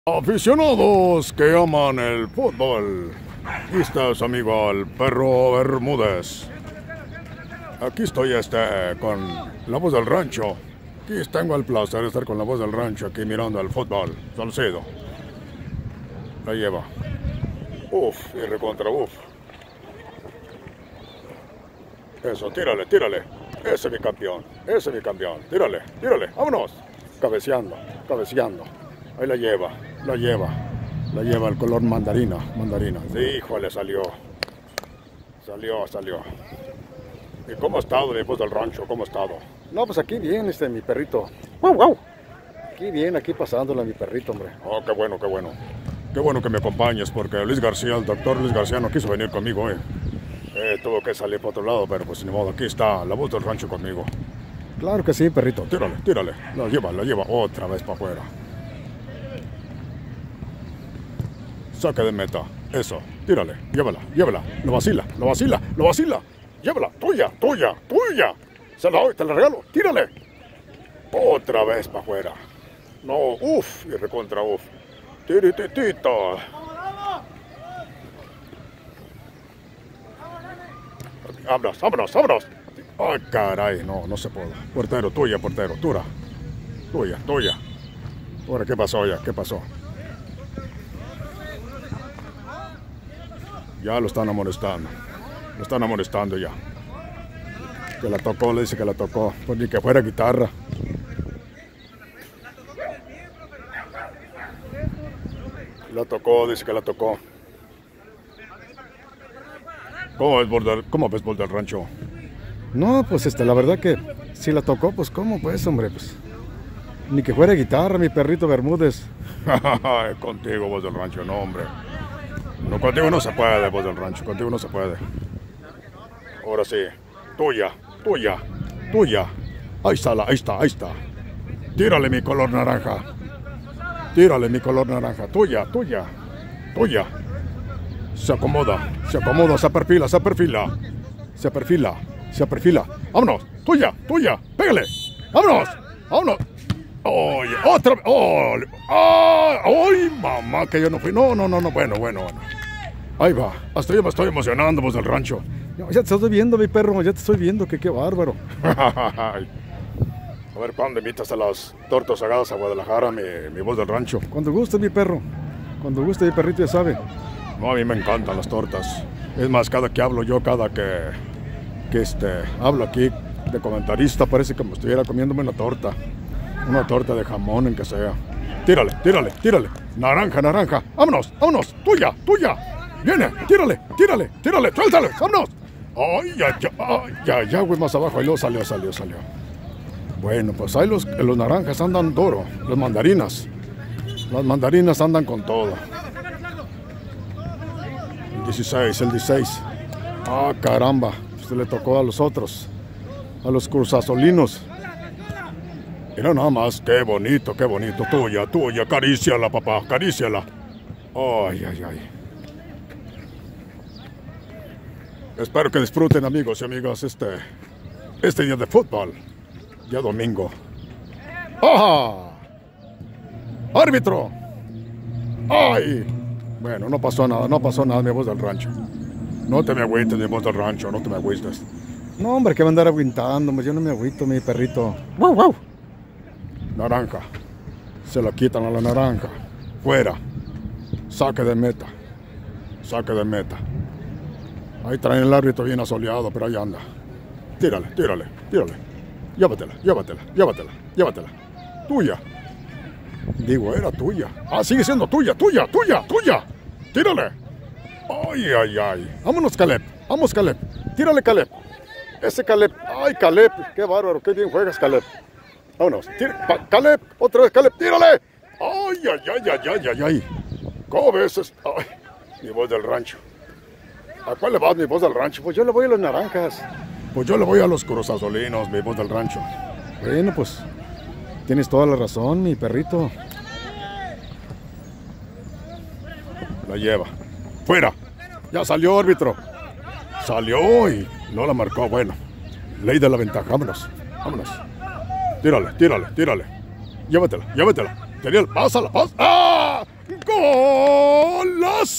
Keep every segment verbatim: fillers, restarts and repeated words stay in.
Aficionados que aman el fútbol, aquí está su amigo el Perro Bermúdez. Aquí estoy este con la voz del rancho. Aquí tengo el placer de estar con la voz del rancho aquí mirando el fútbol. Salcedo la lleva. Uf, y recontra uf. Eso, tírale, tírale. Ese es mi campeón, ese es mi campeón. Tírale, tírale, vámonos. Cabeceando, cabeceando. Ahí la lleva, la lleva. La lleva el color mandarina, mandarina. Sí, híjole, salió. Salió, salió. ¿Y cómo ha estado después del rancho? ¿Cómo ha estado? No, pues aquí bien, este, mi perrito. ¡Wow, wow! Aquí bien, aquí pasándola, mi perrito, hombre. Oh, qué bueno, qué bueno. Qué bueno que me acompañes, porque Luis García, el doctor Luis García, no quiso venir conmigo, eh. Eh, tuvo que salir para otro lado, pero pues ni modo, aquí está la voz del rancho conmigo. Claro que sí, perrito. Tírale, tírale. La lleva, la lleva otra vez para afuera. Saque de meta. Eso. Tírale. Llévala, llévala. Lo vacila, lo vacila, lo vacila. Llévala. Tuya, tuya, tuya. Se la doy, te la regalo. Tírale. Otra vez para afuera. No, uff. Y recontra uff. Tirititito. Vámonos, vámonos, vámonos. Ay, caray. No, no se puede. Portero, tuya, portero. Tura. Tuya, tuya. Ahora, ¿qué pasó ya? ¿Qué pasó? Ya lo están amonestando. Lo están amonestando ya. Que la tocó, le dice que la tocó. Pues ni que fuera guitarra. La tocó, dice que la tocó. ¿Cómo ves, Bol, cómo ves, Bol del rancho? No, pues este, la verdad que si la tocó, pues cómo pues, hombre, pues. Ni que fuera guitarra, mi perrito Bermúdez. Contigo, voz del rancho, no, hombre. No, contigo no se puede, voz del rancho, contigo no se puede. Ahora sí, tuya, tuya, tuya. Ahí está, ahí está, ahí está. Tírale mi color naranja. Tírale mi color naranja, tuya, tuya, tuya. Se acomoda, se acomoda, se perfila, se perfila. Se perfila, se perfila. Vámonos, tuya, tuya, pégale. Vámonos, vámonos. Oye, otra vez. Oh, oh, ¡ay, mamá! Que yo no fui. No, no, no, no. Bueno, bueno, bueno. Ahí va. Hasta yo me estoy emocionando, voz del rancho. Ya te estoy viendo, mi perro. Ya te estoy viendo. Que qué bárbaro. A ver, ¿cuándo invitas a las tortas agadas a Guadalajara, mi, mi voz del rancho? Cuando guste, mi perro. Cuando guste, mi perrito, ya sabe. No, a mí me encantan las tortas. Es más, cada que hablo yo, cada que, que este, hablo aquí de comentarista, parece que me estuviera comiéndome una torta. Una torta de jamón, en que sea. Tírale, tírale, tírale. Naranja, naranja. Vámonos, vámonos. Tuya, tuya. Viene, tírale, tírale, tírale. Suéltale, vámonos. Ay, ya, ya, ay, ya, ya, güey, más abajo. Ahí lo salió, salió, salió. Bueno, pues ahí los, los naranjas andan duro. Los mandarinas. Las mandarinas andan con todo. El dieciséis, el dieciséis. Ah, caramba. Se le tocó a los otros. A los cruzazolinos. Mira nada más, qué bonito, qué bonito. Tuya, tuya, acaríciala, papá, acaríciala. Ay, ay, ay. Espero que disfruten, amigos y amigas, este, este día de fútbol. Ya domingo. ¡Ajá! ¡Árbitro! ¡Ay! Bueno, no pasó nada, no pasó nada, mi voz del rancho. No te me agüites, mi voz del rancho, no te me agüites. No, hombre, que va a andar agüitándome. Yo no me agüito, mi perrito. ¡Wow, wow! Naranja. Se la quitan a la naranja. Fuera. Saque de meta. Saque de meta. Ahí traen el árbitro bien asoleado, pero ahí anda. Tírale, tírale, tírale. Llévatela, llévatela, llévatela, llévatela. Tuya. Digo, era tuya. Ah, sigue siendo tuya, tuya, tuya, tuya. Tírale. Ay, ay, ay. Vámonos, Caleb. Vamos, Caleb. Tírale, Caleb. Ese Caleb. Ay, Caleb. Qué bárbaro, qué bien juegas, Caleb. Vámonos. Tira. Caleb. Otra vez, Caleb. Tírale. Ay, ay, ay, ay, ay, ay, ay. ¿Cómo ves? Ay, mi voz del rancho. ¿A cuál le vas, mi voz del rancho? Pues yo le voy a los naranjas. Pues yo le voy a los cruzazolinos, mi voz del rancho. Bueno, pues tienes toda la razón, mi perrito. La lleva. ¡Fuera! Ya salió, árbitro. Salió y no la marcó. Bueno, ley de la ventaja. Vámonos, vámonos. Tírale, tírale, tírale. Llévatela, llévatela. Teniel, pásala, pásala. ¡Ah!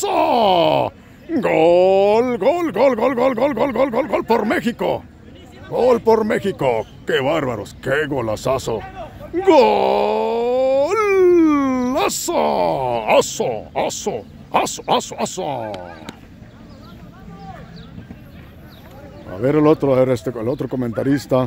¡Eso! ¡Gol! ¡Gol, gol, gol, gol, gol, gol, gol, gol, gol por México! ¡Gol por México! ¡Qué bárbaros! ¡Qué golazazo! ¡Gol! ¡Aso! ¡Aso! ¡Aso! ¡Aso! ¡Aso! ¡Aso! A ver el otro, a ver este, el otro comentarista.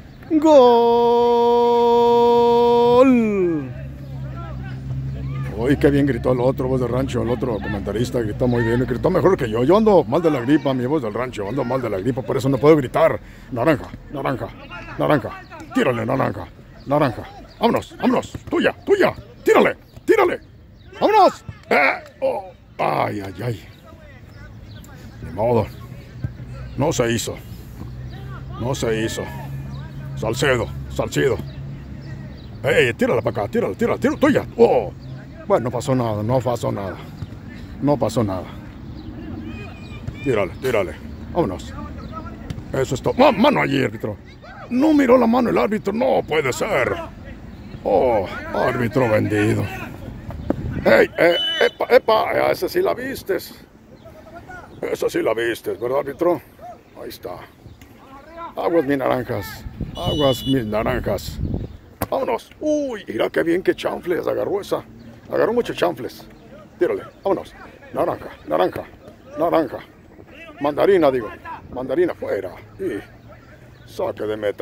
¡Gol! Uy, qué bien gritó el otro, voz del rancho, el otro comentarista gritó muy bien, gritó mejor que yo. Yo ando mal de la gripa, mi voz del rancho, ando mal de la gripa, por eso no puedo gritar. Naranja, naranja, naranja, tírale, naranja, naranja. Vámonos, vámonos, tuya, tuya, tírale, tírale. Vámonos. Eh, oh. Ay, ay, ay. Ni modo. No se hizo. No se hizo. Salcedo, Salcido. Ey, tírala para acá, tírala, tírala, tírala, tuya. Oh. Bueno, no pasó nada, no pasó nada. No pasó nada. Tírale, tírale. Vámonos. Eso es todo. ¡Ah, mano allí, árbitro! No miró la mano el árbitro, no puede ser. Oh, árbitro vendido. ¡Ey, eh, epa, epa! Esa sí la vistes. Esa sí la vistes, ¿verdad, árbitro? Ahí está. Aguas mis naranjas. Aguas mis naranjas. Vámonos. Uy, mira qué bien que chanfles agarró esa. Agarró muchos chanfles. Tírale, vámonos. Naranja, naranja, naranja. Mandarina, digo. Mandarina fuera. Y saque de meta.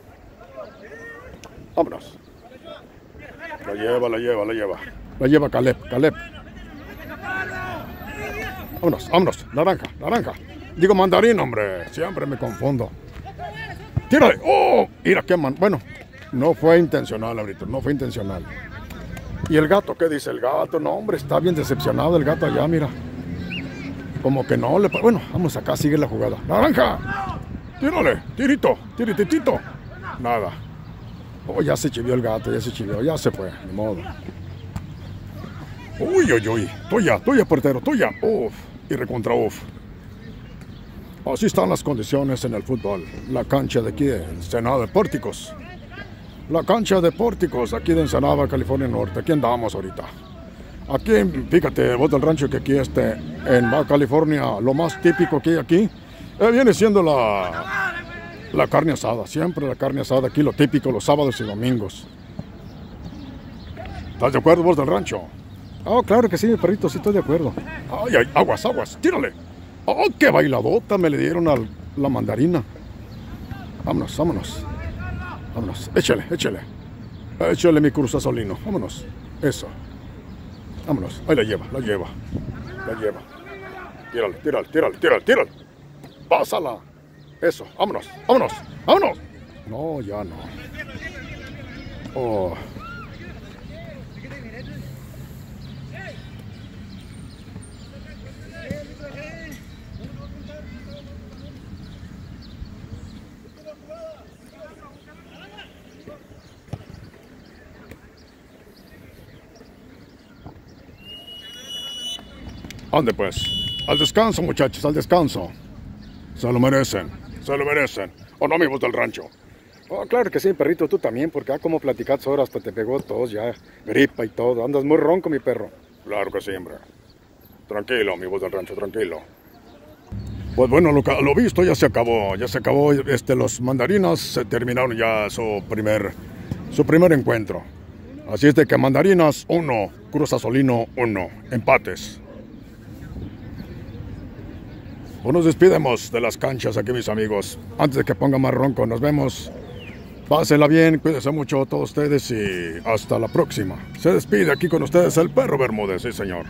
Vámonos. La lleva, la lleva, la lleva. La lleva Caleb, Caleb. Vámonos, vámonos. Naranja, naranja. Digo mandarina, hombre. Siempre me confundo. Tírale. ¡Oh! Mira qué man. Bueno, no fue intencional, ahorita. No fue intencional. ¿Y el gato? ¿Qué dice el gato? No, hombre, está bien decepcionado el gato allá, mira. Como que no le... Bueno, vamos acá, sigue la jugada. ¡Naranja! ¡Tírale! ¡Tirito! ¡Tirititito! Nada. Oh, ya se chivió el gato, ya se chivió, ya se fue, de modo. Uy, uy, uy. Tuya, tuya, portero, tuya. Uf, y recontra uf. Así están las condiciones en el fútbol. La cancha de aquí de Ensenada de Pórticos. La cancha de Pórticos, aquí de Ensenada, California Norte. Aquí andamos ahorita. Aquí, fíjate, vos del rancho, que aquí este, en Baja California, lo más típico que hay aquí, eh, viene siendo la, la carne asada. Siempre la carne asada, aquí lo típico, los sábados y domingos. ¿Estás de acuerdo vos del rancho? Oh, claro que sí, mi perrito, sí estoy de acuerdo. Ay, ay, aguas, aguas, tírale. Oh, qué bailadota me le dieron a la mandarina. Vámonos, vámonos. Vámonos, échale, échale. Échale mi Cruz Azulino, vámonos. Eso. Vámonos, ahí la lleva, la lleva. La lleva. Tírale, tírale, tírale, tírale, tírale. Pásala. Eso, vámonos, vámonos, vámonos. No, ya no. Oh. Ande pues, al descanso muchachos, al descanso. Se lo merecen, se lo merecen. ¿O no, amigos del rancho? Oh, claro que sí, perrito, tú también, porque ah, como platicaste ahora hasta te pegó tos, ya, gripa y todo. Andas muy ronco, mi perro. Claro que sí, hombre. Tranquilo, amigos del rancho, tranquilo. Pues bueno, lo, lo visto ya se acabó, ya se acabó. Este, los mandarinas se terminaron ya su primer, su primer encuentro. Así es de que mandarinas uno, Cruz Azulino uno, empates. Pues nos despidemos de las canchas aquí, mis amigos. Antes de que ponga más ronco, nos vemos. Pásela bien, cuídense mucho todos ustedes y hasta la próxima. Se despide aquí con ustedes el Perro Bermúdez, sí señor.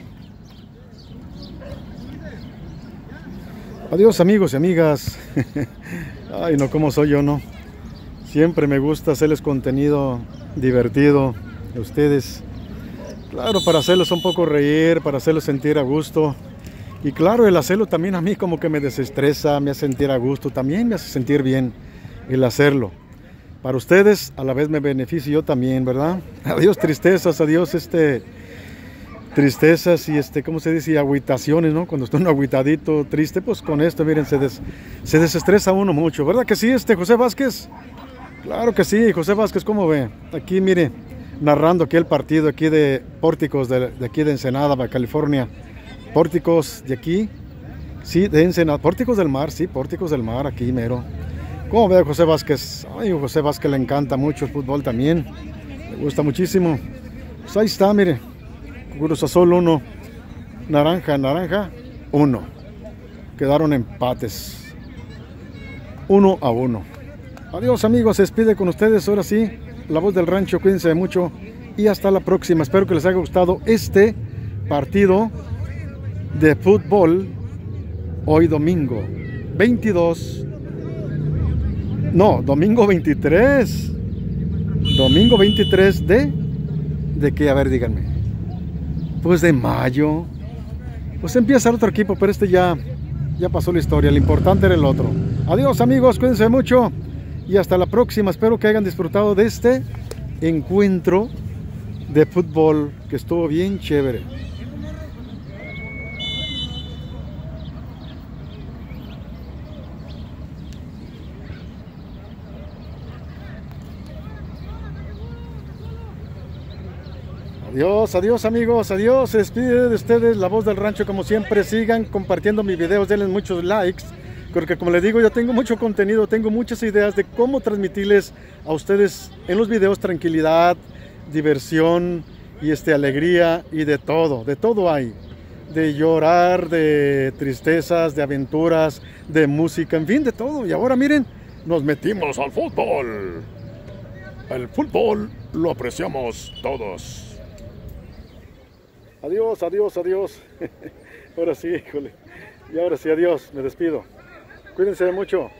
Adiós, amigos y amigas. Ay, no, ¿cómo soy yo, no? Siempre me gusta hacerles contenido divertido a ustedes. Claro, para hacerlos un poco reír, para hacerlos sentir a gusto. Y claro, el hacerlo también a mí como que me desestresa, me hace sentir a gusto, también me hace sentir bien el hacerlo. Para ustedes a la vez me beneficio yo también, ¿verdad? Adiós tristezas, adiós este, tristezas y este, ¿cómo se dice? Agüitaciones, ¿no? Cuando estoy un agüitadito, triste, pues con esto, miren, se, des, se desestresa uno mucho, ¿verdad que sí, este José Vázquez? Claro que sí, José Vázquez, ¿cómo ve? Aquí, mire, narrando aquí el partido aquí de Pórticos, de, de aquí de Ensenada, Baja California. pórticos de aquí. Sí, de Ensenada. Pórticos del Mar, sí, Pórticos del Mar, aquí mero. Como ve a José Vázquez. Ay, a José Vázquez le encanta mucho el fútbol también. Le gusta muchísimo. Pues ahí está, mire. Cruz Azul uno. Naranja, naranja uno. Quedaron empates. Uno a uno. Adiós, amigos, se despide con ustedes. Ahora sí, La Voz del Rancho. Cuídense mucho y hasta la próxima. Espero que les haya gustado este partido de fútbol hoy domingo veintidós. No, domingo veintitrés. Domingo veintitrés de... ¿De qué? A ver, díganme. Pues de mayo. Pues empieza el otro equipo, pero este ya... Ya pasó la historia. Lo importante era el otro. Adiós, amigos. Cuídense mucho. Y hasta la próxima. Espero que hayan disfrutado de este encuentro de fútbol que estuvo bien chévere. Adiós, adiós, amigos, adiós. Se despide de ustedes La Voz del Rancho. Como siempre, sigan compartiendo mis videos, denle muchos likes, porque como les digo, yo tengo mucho contenido, tengo muchas ideas de cómo transmitirles a ustedes en los videos tranquilidad, diversión y este, alegría y de todo, de todo hay. De llorar, de tristezas, de aventuras, de música, en fin, de todo. Y ahora miren, nos metimos al fútbol. El fútbol lo apreciamos todos. Adiós, adiós, adiós. Ahora sí, híjole. Y ahora sí, adiós, me despido. Cuídense mucho.